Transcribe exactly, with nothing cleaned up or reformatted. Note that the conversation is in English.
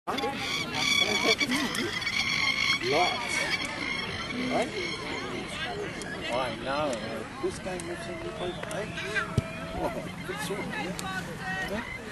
Lots. Right? I know. This game was in the eight. What? Good sort, yeah?